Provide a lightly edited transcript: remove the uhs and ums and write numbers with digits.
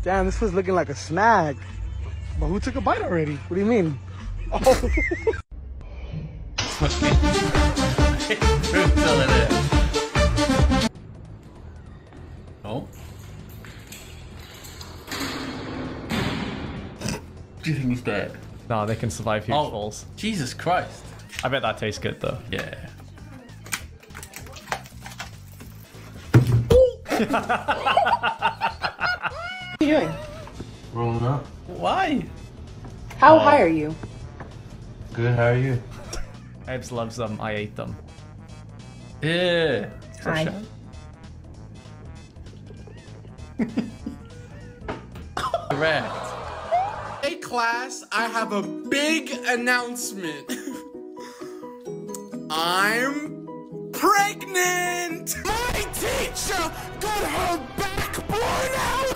Damn, this was looking like a snack. But who took a bite already? What do you mean? Oh. Oh. Do you think he's dead? No, they can survive huge falls. Jesus Christ. I bet that tastes good though. Yeah. What are you doing? Rolling up. Why? How high are you? Good, how are you? Ebs loves them. I ate them. Yeah. Hi. Correct. Hey class, I have a big announcement. I'm pregnant! My teacher got her back blown out